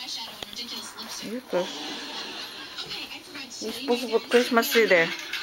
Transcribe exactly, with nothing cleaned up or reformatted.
Beautiful. You're supposed to put Christmas tree there.